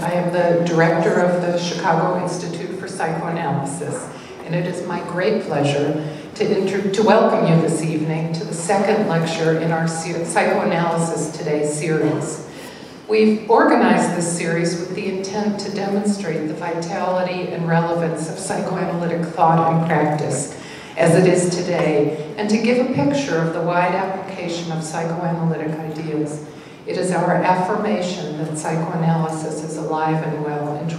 I am the director of the Chicago Institute for Psychoanalysis, and it is my great pleasure to welcome you this evening to the second lecture in our Psychoanalysis Today series. We've organized this series with the intent to demonstrate the vitality and relevance of psychoanalytic thought and practice as it is today, and to give a picture of the wide application of psychoanalytic ideas. It is our affirmation that psychoanalysis is alive and well in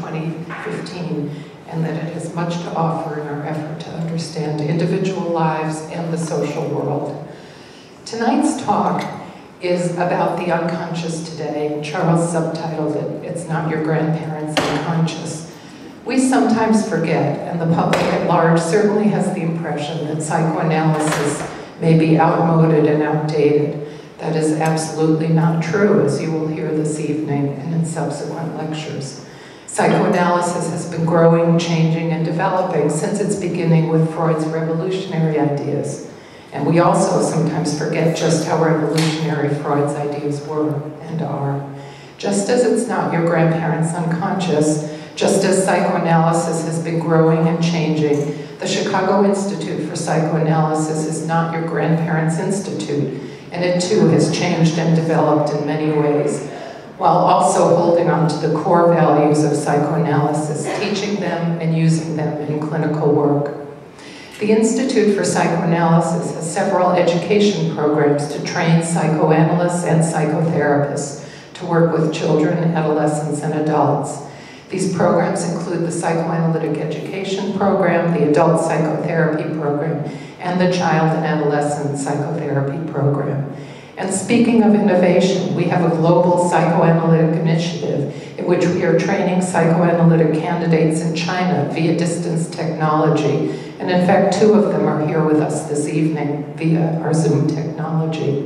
2015, and that it has much to offer in our effort to understand individual lives and the social world. Tonight's talk is about the unconscious today. Charles subtitled it, "It's Not Your Grandparents' Unconscious." We sometimes forget, and the public at large certainly has the impression that psychoanalysis may be outmoded and outdated. That is absolutely not true, as you will hear this evening and in subsequent lectures. Psychoanalysis has been growing, changing, and developing since its beginning with Freud's revolutionary ideas. And we also sometimes forget just how revolutionary Freud's ideas were and are. Just as it's not your grandparents' unconscious, just as psychoanalysis has been growing and changing, the Chicago Institute for Psychoanalysis is not your grandparents' institute, and it too has changed and developed in many ways, while also holding on to the core values of psychoanalysis, teaching them and using them in clinical work. The Institute for Psychoanalysis has several education programs to train psychoanalysts and psychotherapists to work with children, adolescents, and adults. These programs include the Psychoanalytic Education Program, the Adult Psychotherapy Program, and the Child and Adolescent Psychotherapy Program. And speaking of innovation, we have a global psychoanalytic initiative in which we are training psychoanalytic candidates in China via distance technology. And in fact, 2 of them are here with us this evening via our Zoom technology.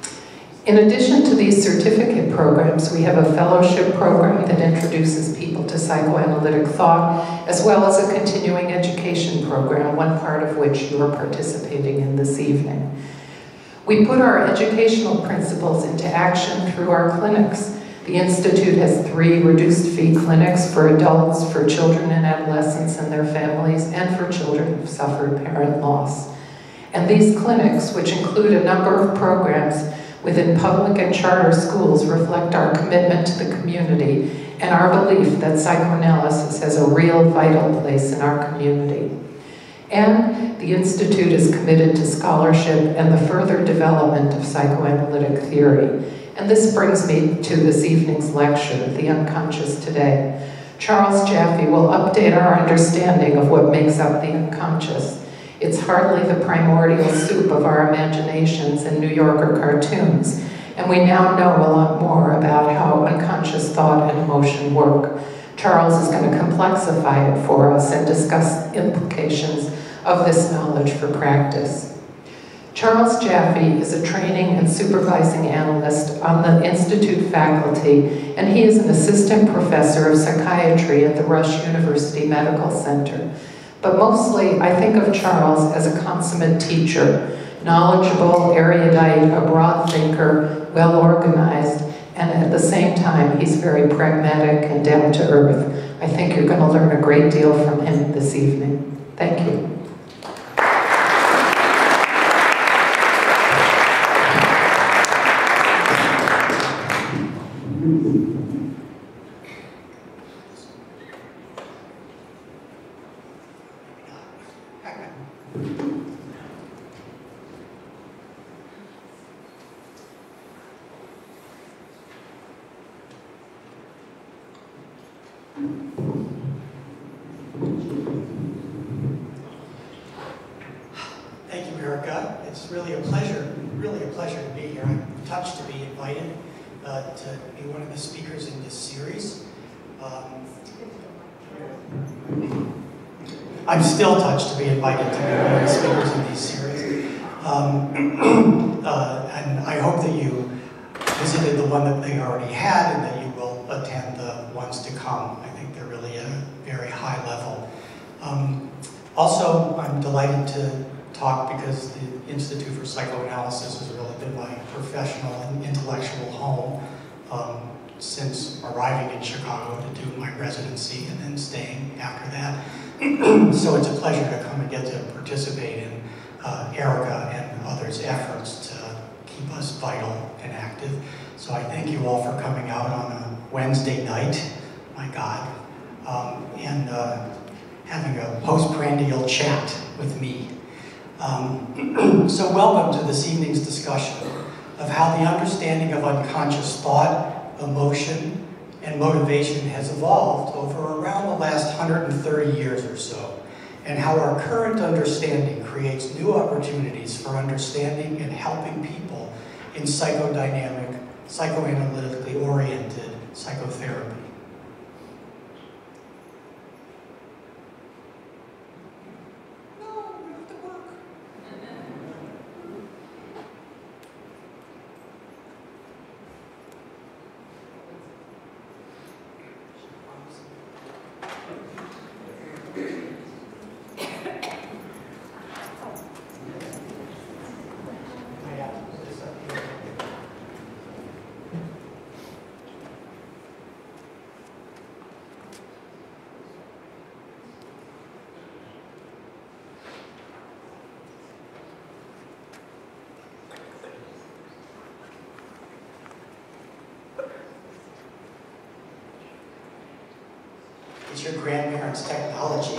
In addition to these certificate programs, we have a fellowship program that introduces people to psychoanalytic thought, as well as a continuing education program, one part of which you are participating in this evening. We put our educational principles into action through our clinics. The Institute has 3 reduced-fee clinics for adults, for children and adolescents and their families, and for children who've suffered parent loss. And these clinics, which include a number of programs within public and charter schools, reflect our commitment to the community and our belief that psychoanalysis has a real vital place in our community. And the Institute is committed to scholarship and the further development of psychoanalytic theory. And this brings me to this evening's lecture, The Unconscious Today. Charles Jaffe will update our understanding of what makes up the unconscious. It's hardly the primordial soup of our imaginations and New Yorker cartoons, and we now know a lot more about how unconscious thought and emotion work. Charles is going to complexify it for us and discuss implications of this knowledge for practice. Charles Jaffe is a training and supervising analyst on the Institute faculty, and he is an assistant professor of psychiatry at the Rush University Medical Center. But mostly, I think of Charles as a consummate teacher, knowledgeable, erudite, a broad thinker, well-organized, and at the same time, he's very pragmatic and down to earth. I think you're going to learn a great deal from him this evening. Thank you. Thank you, Erica. It's really a pleasure to be here. I'm touched to be invited to be one of the speakers in this series. I'm still touched to be invited to be one of the speakers in these series. And I hope that you visited the one that they already had and that you will attend the ones to come. I think they're really at a very high level. Also, I'm delighted to talk because the Institute for Psychoanalysis has really been my professional and intellectual home since arriving in Chicago to do my residency and then staying after that. So it's a pleasure to come and get to participate in Erica and others' efforts to keep us vital and active. So I thank you all for coming out on a Wednesday night, my God, and having a postprandial chat with me. So welcome to this evening's discussion of how the understanding of unconscious thought, emotion, and motivation has evolved over around the last 130 years or so, and how our current understanding creates new opportunities for understanding and helping people in psychodynamic, psychoanalytically oriented psychotherapy. It's your grandparents' technology.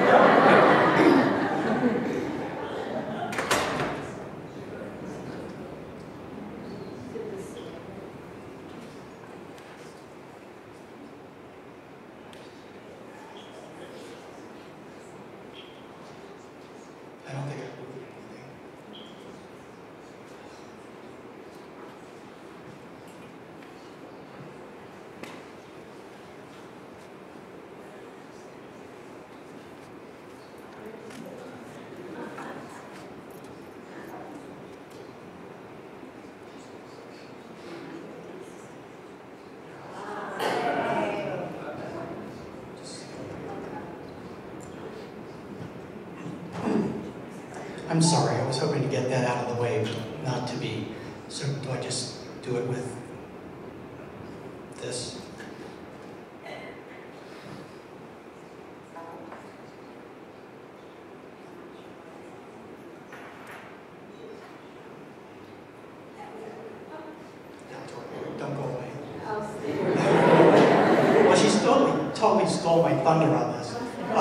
I don't think I moved anything. I'm sorry, I was hoping to get that out of the way, but not to be. So do I just do it with this? Don't go away. Well, she's totally stole my thunder on this.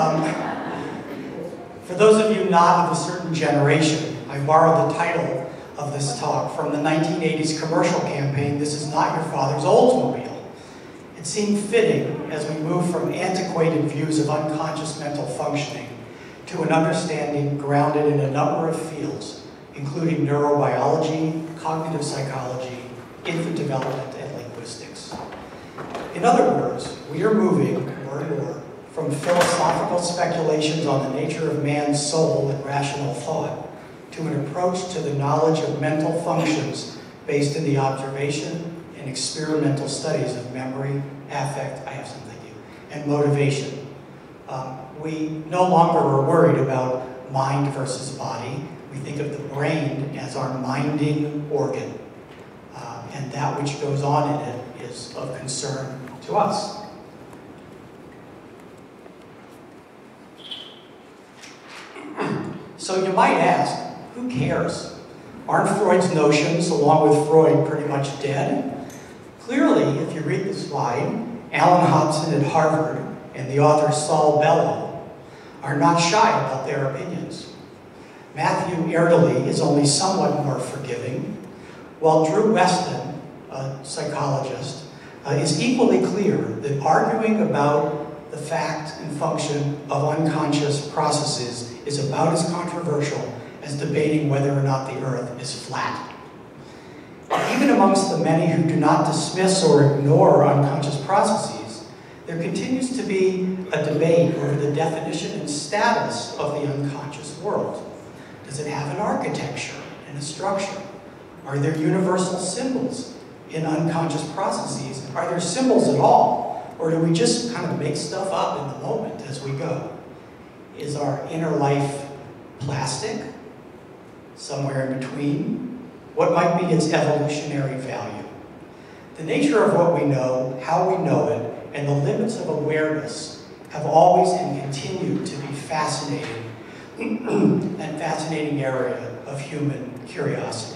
For those of you not of a certain generation, I borrowed the title of this talk from the 1980s commercial campaign, "This is not your father's Oldsmobile." It seemed fitting as we move from antiquated views of unconscious mental functioning to an understanding grounded in a number of fields, including neurobiology, cognitive psychology, infant development, and linguistics. In other words, we are moving more and more from philosophical speculations on the nature of man's soul and rational thought to an approach to the knowledge of mental functions based in the observation and experimental studies of memory, affect, I have some, thank you, and motivation. We no longer are worried about mind versus body. We think of the brain as our minding organ, and that which goes on in it is of concern to us. So you might ask, who cares? Aren't Freud's notions, along with Freud, pretty much dead? Clearly, if you read the slide, Alan Hobson at Harvard and the author Saul Bellow are not shy about their opinions. Matthew Erdely is only somewhat more forgiving, while Drew Weston, a psychologist, is equally clear that arguing about the fact and function of unconscious processes is about as controversial as debating whether or not the earth is flat. Even amongst the many who do not dismiss or ignore unconscious processes, there continues to be a debate over the definition and status of the unconscious world. Does it have an architecture and a structure? Are there universal symbols in unconscious processes? Are there symbols at all? Or do we just kind of make stuff up in the moment as we go? Is our inner life plastic? Somewhere in between? What might be its evolutionary value? The nature of what we know, how we know it, and the limits of awareness have always and continue to be fascinating, and fascinating area of human curiosity.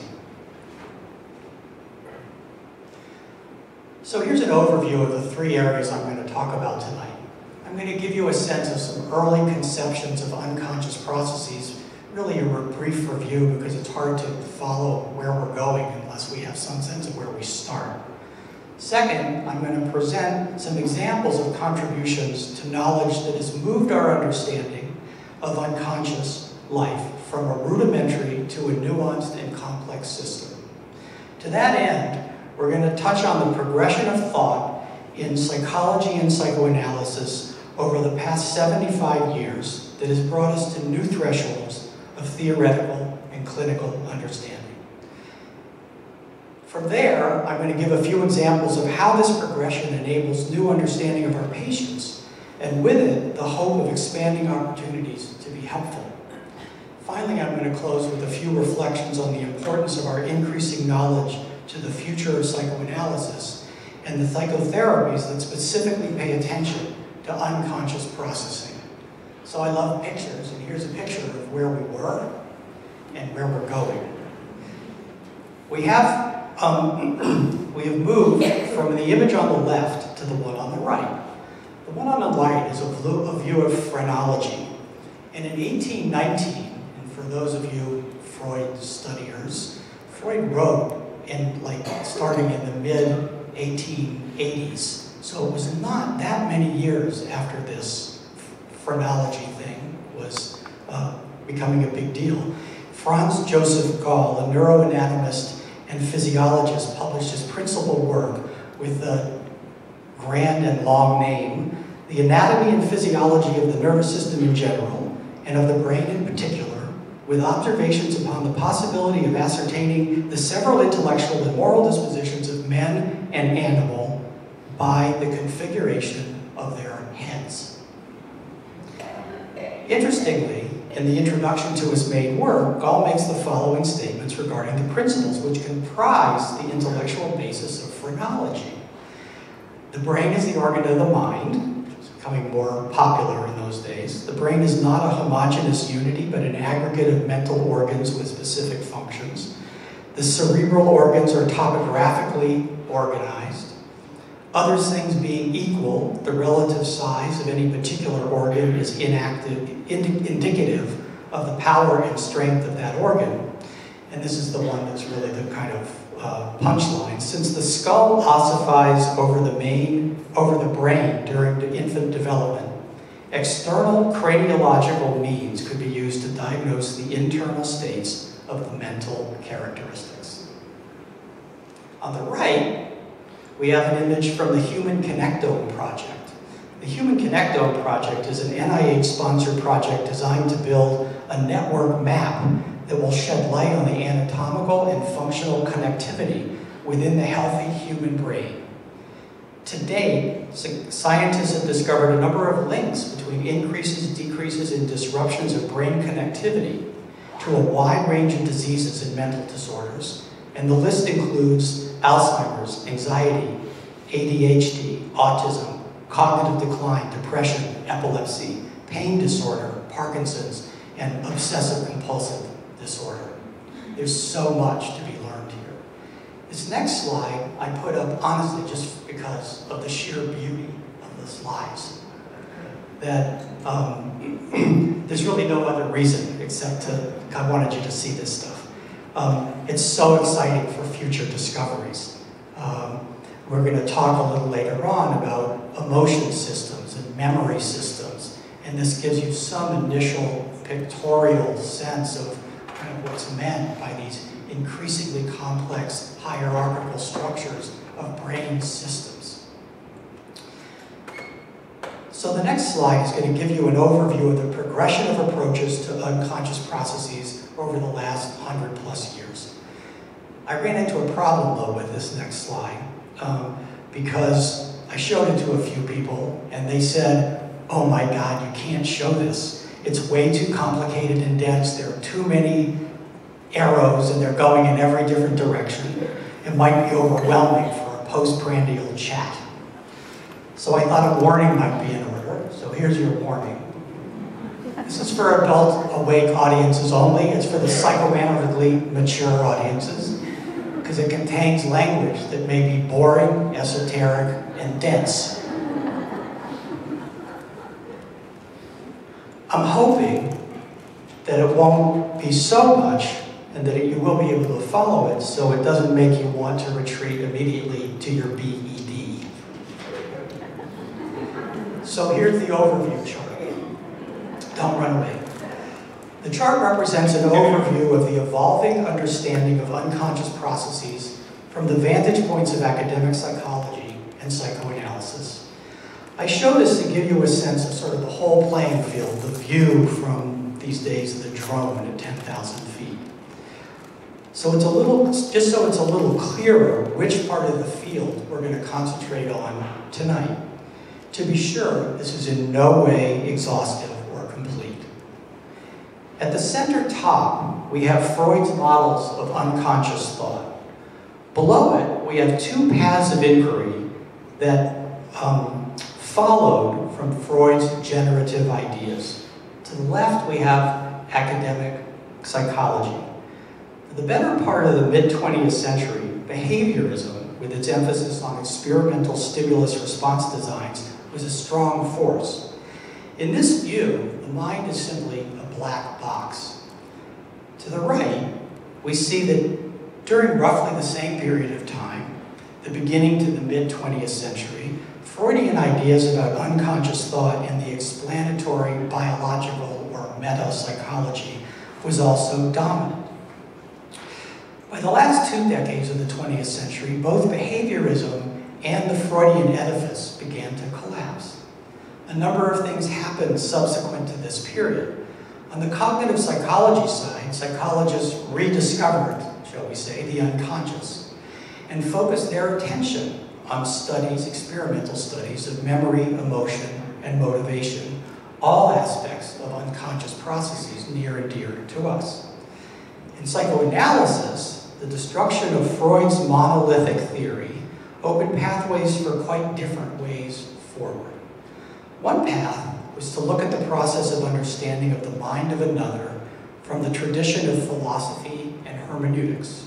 So here's an overview of the three areas I'm going to talk about tonight. I'm going to give you a sense of some early conceptions of unconscious processes, really a brief review because it's hard to follow where we're going unless we have some sense of where we start. Second, I'm going to present some examples of contributions to knowledge that has moved our understanding of unconscious life from a rudimentary to a nuanced and complex system. To that end, we're going to touch on the progression of thought in psychology and psychoanalysis over the past 75 years that has brought us to new thresholds of theoretical and clinical understanding. From there, I'm going to give a few examples of how this progression enables new understanding of our patients, and with it, the hope of expanding opportunities to be helpful. Finally, I'm going to close with a few reflections on the importance of our increasing knowledge to the future of psychoanalysis and the psychotherapies that specifically pay attention to unconscious processing. So I love pictures, and here's a picture of where we were and where we're going. We have moved from the image on the left to the one on the right. The one on the right is a view of phrenology. And in 1819, and for those of you Freud studiers, Freud wrote starting in the mid-1880s. So it was not that many years after this phrenology thing was becoming a big deal. Franz Joseph Gall, a neuroanatomist and physiologist, published his principal work with the grand and long name, The Anatomy and Physiology of the Nervous System in General, and of the Brain in Particular, with observations upon the possibility of ascertaining the several intellectual and moral dispositions of men and animal by the configuration of their heads. Interestingly, in the introduction to his main work, Gall makes the following statements regarding the principles which comprise the intellectual basis of phrenology. The brain is the organ of the mind, which is becoming more popular in those days. The brain is not a homogeneous unity, but an aggregate of mental organs with specific functions. The cerebral organs are topographically organized. Other things being equal, the relative size of any particular organ is indicative of the power and strength of that organ. And this is the one that's really the kind of punchline. Since the skull ossifies over the brain during the infant development, external craniological means could be used to diagnose the internal states of the mental characteristics. On the right, we have an image from the Human Connectome Project. The Human Connectome Project is an NIH-sponsored project designed to build a network map that will shed light on the anatomical and functional connectivity within the healthy human brain. To date, scientists have discovered a number of links between increases, decreases, and disruptions of brain connectivity to a wide range of diseases and mental disorders, and the list includes Alzheimer's, anxiety, ADHD, autism, cognitive decline, depression, epilepsy, pain disorder, Parkinson's, and obsessive-compulsive disorder. There's so much to be learned here. This next slide I put up honestly just because of the sheer beauty of the slides. That there's really no other reason except I wanted you to see this stuff. It's so exciting for future discoveries. We're going to talk a little later on about emotion systems and memory systems, and this gives you some initial pictorial sense of kind of what's meant by these increasingly complex hierarchical structures of brain systems. So the next slide is going to give you an overview of the progression of approaches to unconscious processes over the last 100+ years. I ran into a problem though with this next slide because I showed it to a few people and they said, oh my God, you can't show this. It's way too complicated and dense. There are too many arrows and they're going in every different direction. It might be overwhelming for a postprandial chat. So I thought a warning might be in order, so here's your warning. This is for adult awake audiences only. It's for the psychoanalytically mature audiences, because it contains language that may be boring, esoteric, and dense. I'm hoping that it won't be so much and that you will be able to follow it so it doesn't make you want to retreat immediately to your BED. So here's the overview chart. Don't run away. The chart represents an overview of the evolving understanding of unconscious processes from the vantage points of academic psychology and psychoanalysis. I show this to give you a sense of sort of the whole playing field, the view from these days of the drone at 10,000 feet. So it's a little, just so it's a little clearer which part of the field we're going to concentrate on tonight. To be sure, this is in no way exhaustive or complete. At the center top, we have Freud's models of unconscious thought. Below it, we have two paths of inquiry that followed from Freud's generative ideas. To the left, we have academic psychology. For the better part of the mid-20th century, behaviorism, with its emphasis on experimental stimulus response designs, was a strong force. In this view, the mind is simply a black box. To the right, we see that during roughly the same period of time, the beginning to the mid-20th century, Freudian ideas about unconscious thought and the explanatory biological or meta-psychology was also dominant. By the last 2 decades of the 20th century, both behaviorism and the Freudian edifice began to collapse. A number of things happened subsequent to this period. On the cognitive psychology side, psychologists rediscovered, shall we say, the unconscious, and focused their attention on studies, experimental studies of memory, emotion, and motivation, all aspects of unconscious processes near and dear to us. In psychoanalysis, the destruction of Freud's monolithic theory opened pathways for quite different ways forward. One path was to look at the process of understanding of the mind of another from the tradition of philosophy and hermeneutics.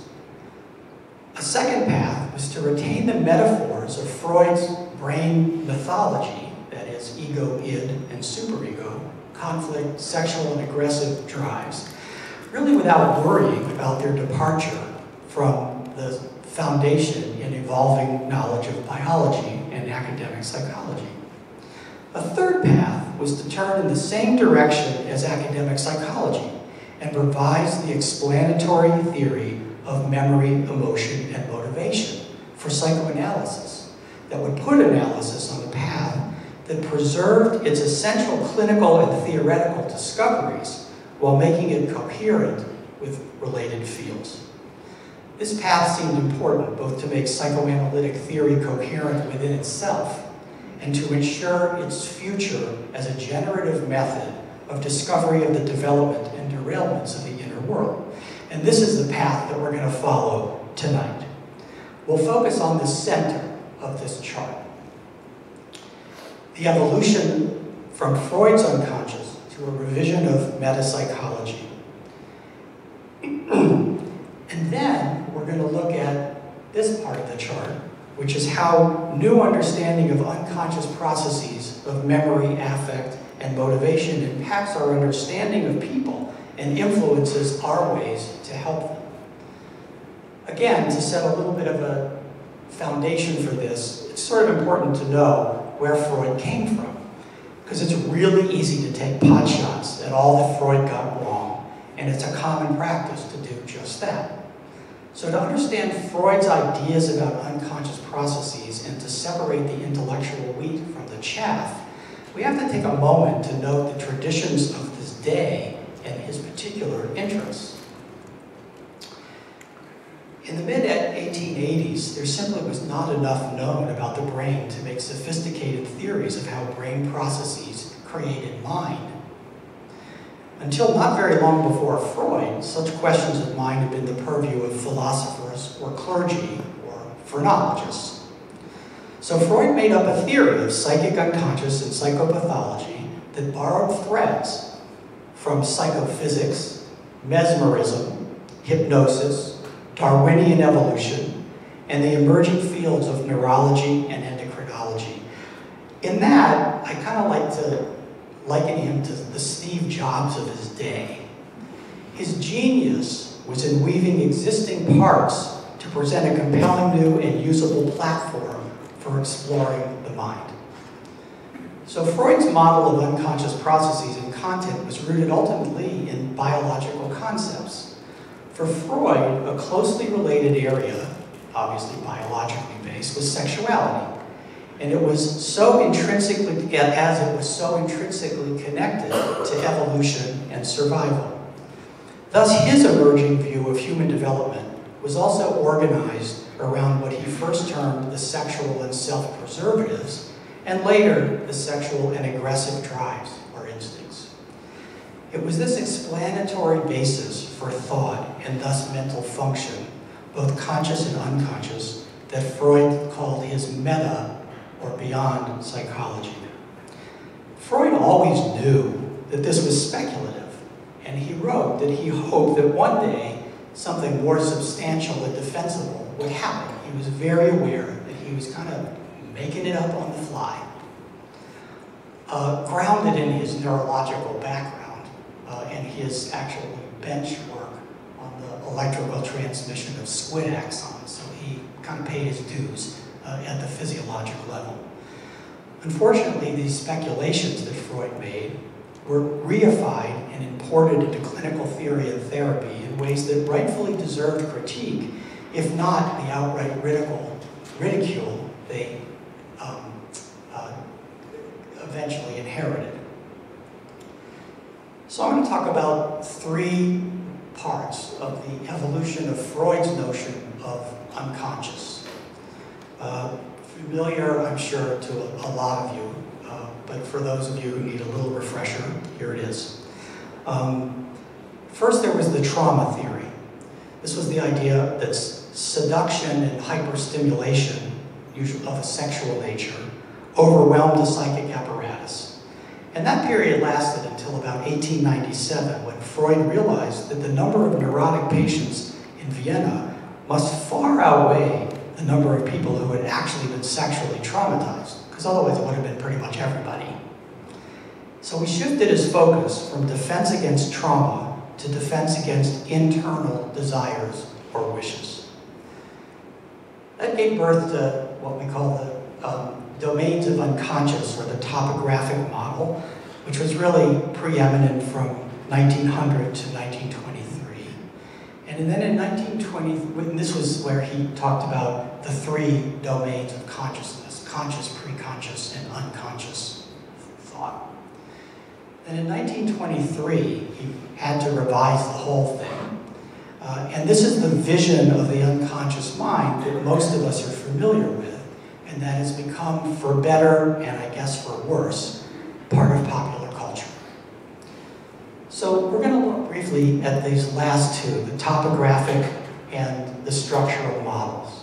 A second path was to retain the metaphors of Freud's brain mythology, that is, ego, id, and superego, conflict, sexual and aggressive drives, really without worrying about their departure from the foundation in evolving knowledge of biology and academic psychology. A third path was to turn in the same direction as academic psychology and revise the explanatory theory of memory, emotion, and motivation for psychoanalysis that would put analysis on a path that preserved its essential clinical and theoretical discoveries while making it coherent with related fields. This path seemed important both to make psychoanalytic theory coherent within itself and to ensure its future as a generative method of discovery of the development and derailments of the inner world. And this is the path that we're going to follow tonight. We'll focus on the center of this chart. The evolution from Freud's unconscious to a revision of metapsychology. And then we're going to look at this part of the chart, which is how new understanding of unconscious processes of memory, affect, and motivation impacts our understanding of people and influences our ways to help them. Again, to set a little bit of a foundation for this, it's sort of important to know where Freud came from, because it's really easy to take pot shots at all that Freud got wrong, and it's a common practice to do just that. So to understand Freud's ideas about unconscious processes and to separate the intellectual wheat from the chaff, we have to take a moment to note the traditions of this day and his particular interests. In the mid-1880s, there simply was not enough known about the brain to make sophisticated theories of how brain processes created mind. Until not very long before Freud, such questions of mind had been the purview of philosophers or clergy or phrenologists. So Freud made up a theory of psychic unconscious and psychopathology that borrowed threads from psychophysics, mesmerism, hypnosis, Darwinian evolution, and the emerging fields of neurology and endocrinology. In that, I kind of like to liken him to the Steve Jobs of his day. His genius was in weaving existing parts to present a compelling new and usable platform for exploring the mind. So Freud's model of unconscious processes and content was rooted ultimately in biological concepts. For Freud, a closely related area, obviously biologically based, was sexuality. And it was so intrinsically, as it was so intrinsically connected to evolution and survival. Thus, his emerging view of human development was also organized around what he first termed the sexual and self-preservatives, and later the sexual and aggressive drives or instincts. It was this explanatory basis for thought and thus mental function, both conscious and unconscious, that Freud called his meta or beyond psychology. Freud always knew that this was speculative, and he wrote that he hoped that one day something more substantial and defensible would happen. He was very aware that he was kind of making it up on the fly. Grounded in his neurological background and his actual bench work on the electrical transmission of squid axons, so he kind of paid his dues at the physiological level. Unfortunately, these speculations that Freud made were reified and imported into clinical theory and therapy in ways that rightfully deserved critique, if not the outright ridicule they eventually inherited. So I'm going to talk about three parts of the evolution of Freud's notion of unconscious. Familiar, I'm sure, to a lot of you, but for those of you who need a little refresher, here it is. First, there was the trauma theory. This was the idea that seduction and hyperstimulation, usually of a sexual nature, overwhelmed the psychic apparatus. And that period lasted until about 1897, when Freud realized that the number of neurotic patients in Vienna must far outweigh the number of people who had actually been sexually traumatized, because otherwise it would have been pretty much everybody. So he shifted his focus from defense against trauma to defense against internal desires or wishes. That gave birth to what we call the domains of unconscious, or the topographic model, which was really preeminent from 1900 to 1923. And then in 1920, and this was where he talked about the three domains of consciousness: conscious, preconscious, and unconscious thought. And in 1923, he had to revise the whole thing. And this is the vision of the unconscious mind that most of us are familiar with, and that has become, for better and I guess for worse, part of popular culture. So we're going to look briefly at these last two, the topographic and the structural models.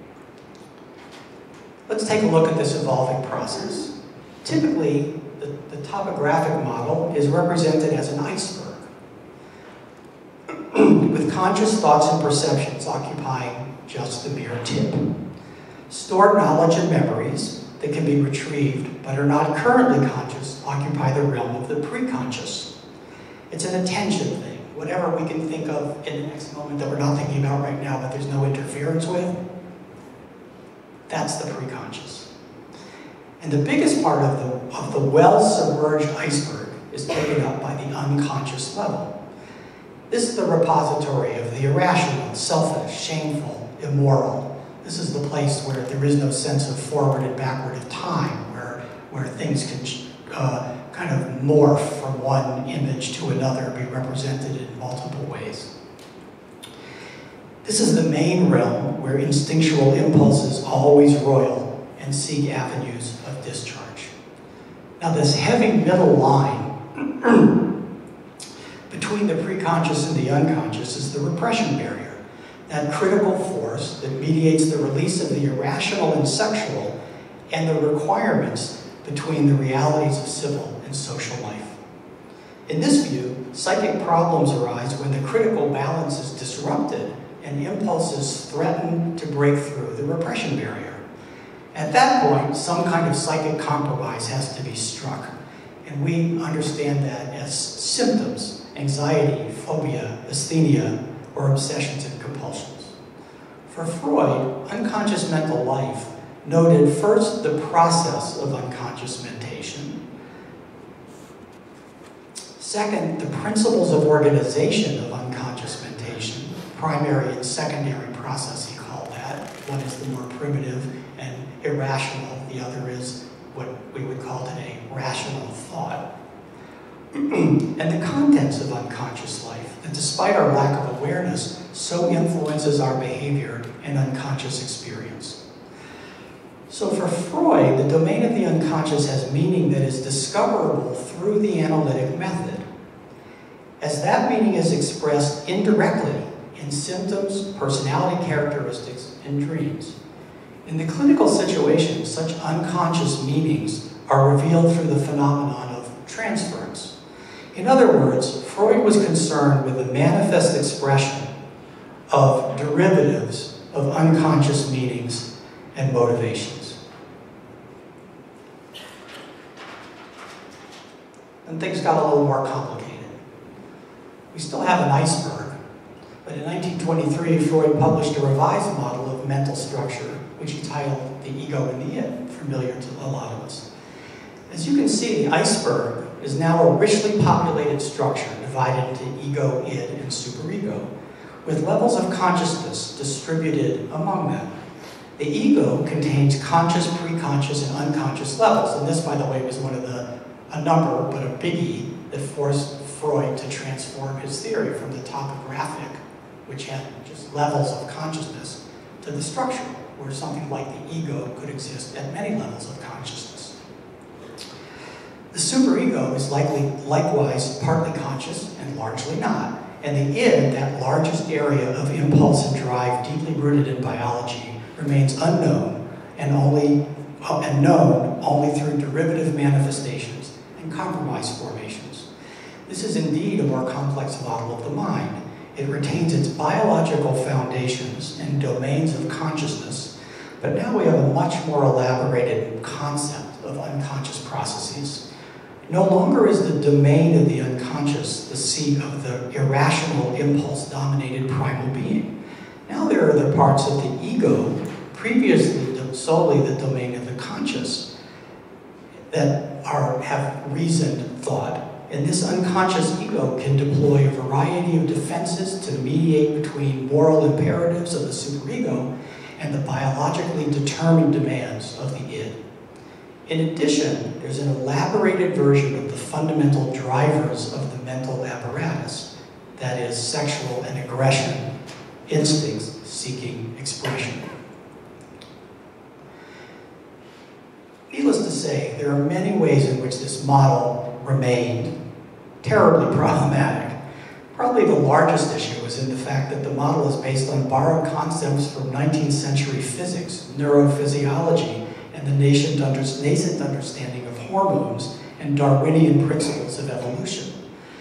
Let's take a look at this evolving process. Typically, the topographic model is represented as an iceberg, with conscious thoughts and perceptions occupying just the mere tip. Stored knowledge and memories that can be retrieved but are not currently conscious occupy the realm of the preconscious. It's an attention thing. Whatever we can think of in the next moment that we're not thinking about right now, but there's no interference with, that's the preconscious. And the biggest part of the well-submerged iceberg is taken up by the unconscious level. This is the repository of the irrational, selfish, shameful, immoral. This is the place where there is no sense of forward and backward of time, where things can kind of morph from one image to another, be represented in multiple ways. This is the main realm where instinctual impulses always roil and seek avenues of discharge. Now, this heavy middle line between the preconscious and the unconscious is the repression barrier, that critical force that mediates the release of the irrational and sexual and the requirements between the realities of civil and social life. In this view, psychic problems arise when the critical balance is disrupted and impulses threaten to break through the repression barrier. At that point, some kind of psychic compromise has to be struck, and we understand that as symptoms: anxiety, phobia, asthenia, or obsessions and compulsions. For Freud, unconscious mental life noted first the process of unconscious mentation, second, the principles of organization of unconscious mentation, primary and secondary process, he called that. One is the more primitive and irrational, the other is what we would call today rational thought. And the contents of unconscious life, that despite our lack of awareness, so influences our behavior and unconscious experience. So for Freud, the domain of the unconscious has meaning that is discoverable through the analytic method, as that meaning is expressed indirectly in symptoms, personality characteristics, and dreams. In the clinical situation, such unconscious meanings are revealed through the phenomenon of transference. In other words, Freud was concerned with the manifest expression of derivatives of unconscious meanings and motivations. And things got a little more complicated. We still have an iceberg, but in 1923, Freud published a revised model of mental structure, which he titled The Ego and the Id, familiar to a lot of us. As you can see, the iceberg is now a richly populated structure divided into ego, id, and superego, with levels of consciousness distributed among them. The ego contains conscious, preconscious, and unconscious levels, and this, by the way, was a number, but a biggie, that forced Freud to transform his theory from the topographic, which had just levels of consciousness, to the structure, where something like the ego could exist at many levels of consciousness. The superego is likewise partly conscious and largely not, and the id, that largest area of impulse and drive deeply rooted in biology, remains unknown and known only through derivative manifestations and compromise formations. This is indeed a more complex model of the mind. It retains its biological foundations and domains of consciousness, but now we have a much more elaborated concept of unconscious processes. No longer is the domain of the unconscious the seat of the irrational impulse-dominated primal being. Now there are the parts of the ego, previously solely the domain of the conscious, that have reasoned thought. And this unconscious ego can deploy a variety of defenses to mediate between moral imperatives of the superego and the biologically determined demands of the id. In addition, there's an elaborated version of the fundamental drivers of the mental apparatus, that is, sexual and aggression, instincts seeking expression. Needless to say, there are many ways in which this model remained terribly problematic. Probably the largest issue is in the fact that the model is based on borrowed concepts from 19th century physics, neurophysiology, and the nascent understanding of hormones and Darwinian principles of evolution.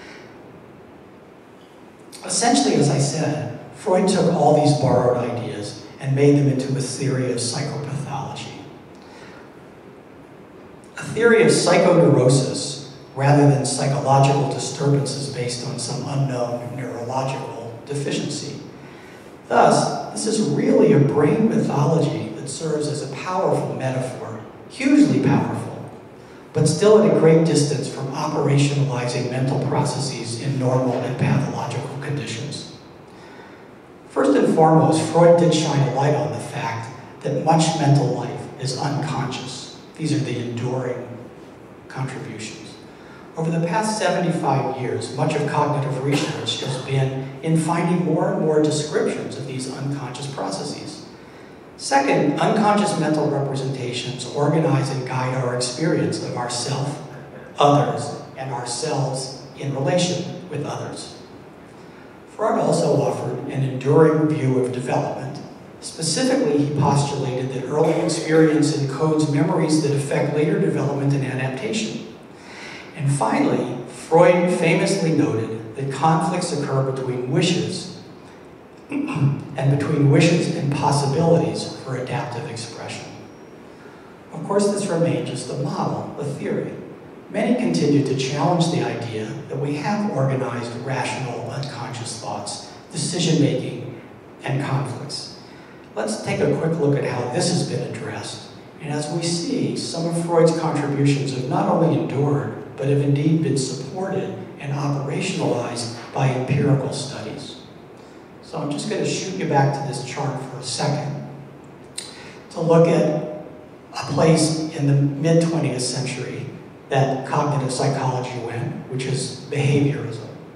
Essentially, as I said, Freud took all these borrowed ideas and made them into a theory of psychopathology. A theory of psychoneurosis, rather than psychological disturbances based on some unknown neurological deficiency. Thus, this is really a brain mythology that serves as a powerful metaphor, hugely powerful, but still at a great distance from operationalizing mental processes in normal and pathological conditions. First and foremost, Freud did shine a light on the fact that much mental life is unconscious. These are the enduring contributions. Over the past 75 years, much of cognitive research has been in finding more and more descriptions of these unconscious processes. Second, unconscious mental representations organize and guide our experience of ourself, others, and ourselves in relation with others. Freud also offered an enduring view of development Specifically, he postulated that early experience encodes memories that affect later development and adaptation. And finally, Freud famously noted that conflicts occur between wishes and between wishes and possibilities for adaptive expression. Of course, this remained just a model, a theory. Many continue to challenge the idea that we have organized, rational, unconscious thoughts, decision-making, and conflicts. Let's take a quick look at how this has been addressed. And as we see, some of Freud's contributions have not only endured, but have indeed been supported and operationalized by empirical studies. So I'm just going to shoot you back to this chart for a second to look at a place in the mid-20th century that cognitive psychology went, which is behaviorism.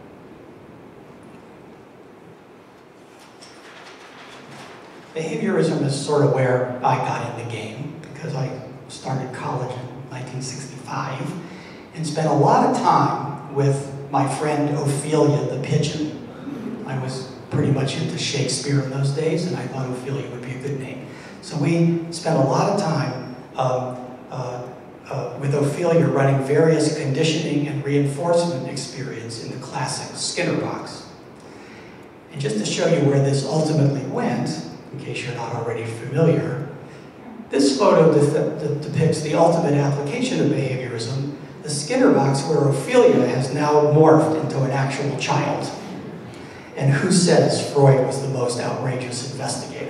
Behaviorism is sort of where I got in the game, because I started college in 1965 and spent a lot of time with my friend Ophelia the pigeon. I was pretty much into Shakespeare in those days, and I thought Ophelia would be a good name. So we spent a lot of time with Ophelia running various conditioning and reinforcement experience in the classic Skinner box. And just to show you where this ultimately went, in case you're not already familiar, this photo depicts the ultimate application of behaviorism, the Skinner box where Ophelia has now morphed into an actual child. And who says Freud was the most outrageous investigator?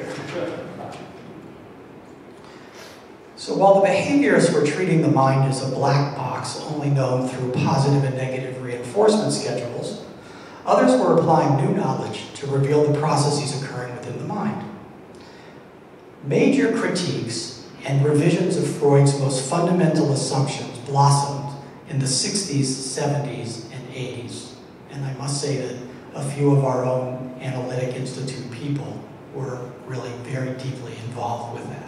So while the behaviorists were treating the mind as a black box only known through positive and negative reinforcement schedules, others were applying new knowledge to reveal the processes occurring within the mind. Major critiques and revisions of Freud's most fundamental assumptions blossomed in the 60s, 70s, and 80s. And I must say that a few of our own Analytic Institute people were really very deeply involved with that.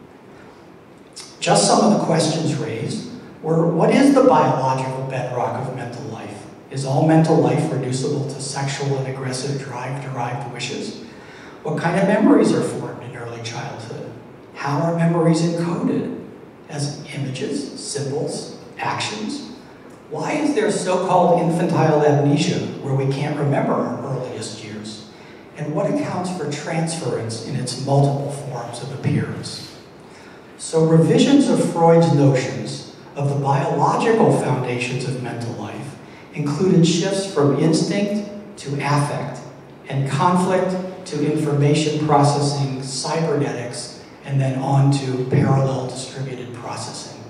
Just some of the questions raised were, what is the biological bedrock of mental life? Is all mental life reducible to sexual and aggressive drive-derived wishes? What kind of memories are formed in early childhood? How are memories encoded as images, symbols, actions? Why is there so-called infantile amnesia where we can't remember our earliest years? And what accounts for transference in its multiple forms of appearance? So revisions of Freud's notions of the biological foundations of mental life included shifts from instinct to affect and conflict to information processing, cybernetics, and then on to parallel distributed processing.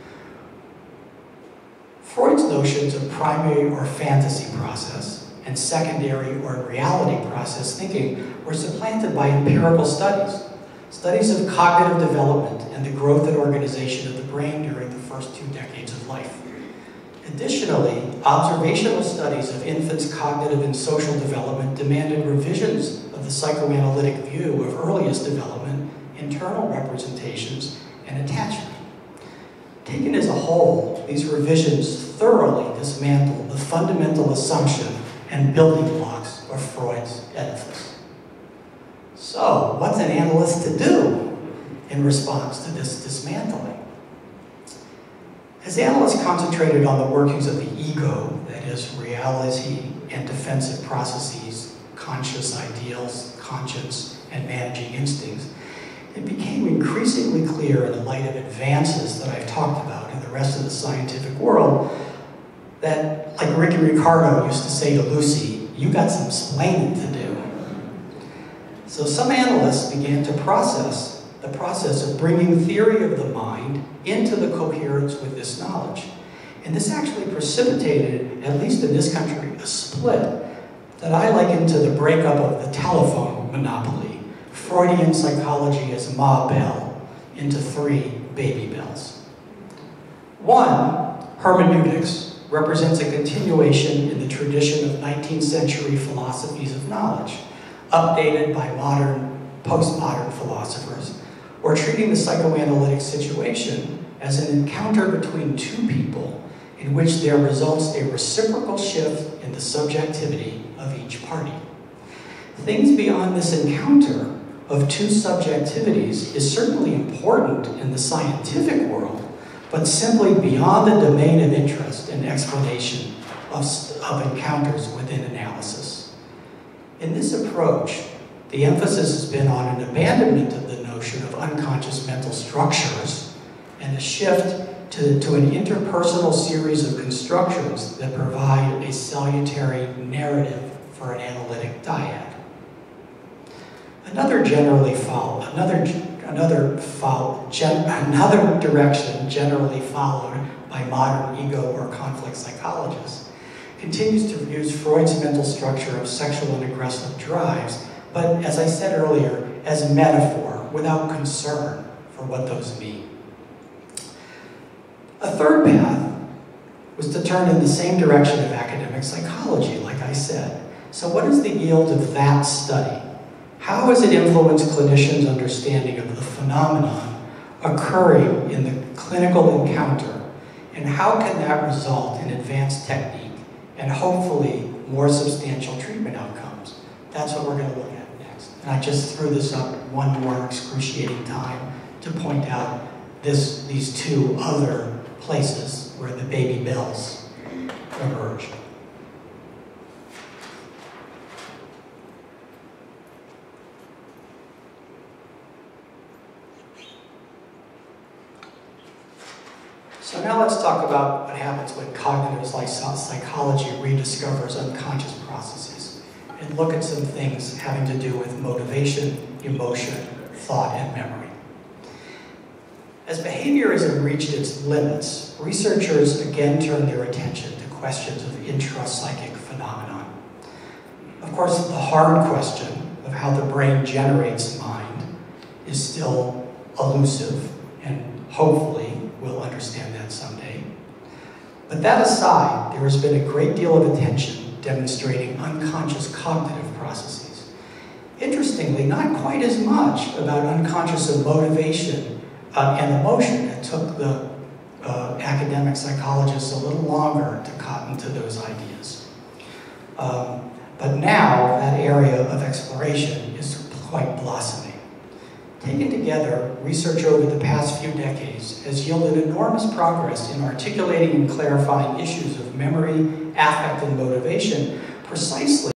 Freud's notions of primary or fantasy process and secondary or reality process thinking were supplanted by empirical studies. Studies of cognitive development and the growth and organization of the brain during the first 2 decades of life. Additionally, observational studies of infants' cognitive and social development demanded revisions of the psychoanalytic view of earliest development, internal representations, and attachment. Taken as a whole, these revisions thoroughly dismantled the fundamental assumption and building blocks of Freud's edifice. So, what's an analyst to do in response to this dismantling? As analysts concentrated on the workings of the ego, that is, reality and defensive processes, conscious ideals, conscience, and managing instincts, it became increasingly clear in the light of advances that I've talked about in the rest of the scientific world that, like Ricky Ricardo used to say to Lucy, you got some explaining to do. So some analysts began to process the process of bringing theory of the mind into the coherence with this knowledge. And this actually precipitated, at least in this country, a split that I liken to the breakup of the telephone monopoly, Freudian psychology as Ma Bell, into 3 baby bells. 1, hermeneutics, represents a continuation in the tradition of 19th century philosophies of knowledge, updated by modern, postmodern philosophers, or treating the psychoanalytic situation as an encounter between 2 people in which there results a reciprocal shift in the subjectivity of each party. Things beyond this encounter of two subjectivities is certainly important in the scientific world, but simply beyond the domain of interest and explanation of encounters within analysis. In this approach, the emphasis has been on an abandonment of the notion of unconscious mental structures and a shift to an interpersonal series of constructions that provide a salutary narrative for an analytic dyad. Another direction generally followed by modern ego or conflict psychologists continues to use Freud's mental structure of sexual and aggressive drives, but as I said earlier, as a metaphor without concern for what those mean. A third path was to turn in the same direction of academic psychology, like I said. So what is the yield of that study? How has it influenced clinicians' understanding of the phenomenon occurring in the clinical encounter? And how can that result in advanced technique and hopefully more substantial treatment outcomes? That's what we're going to look at next. And I just threw this up one more excruciating time to point out these two other places where the baby bells emerged. So now let's talk about what happens when cognitive psychology rediscovers unconscious processes and look at some things having to do with motivation, emotion, thought, and memory. As behaviorism reached its limits, researchers again turned their attention to questions of intrapsychic phenomenon. Of course, the hard question of how the brain generates mind is still elusive, and hopefully we'll understand that someday. But that aside, there has been a great deal of attention demonstrating unconscious cognitive processes. Interestingly, not quite as much about unconscious motivation and emotion. It took the academic psychologists a little longer to cotton to those ideas. But now that area of exploration is quite blossoming. Taken together, research over the past few decades has yielded enormous progress in articulating and clarifying issues of memory, affect, and motivation precisely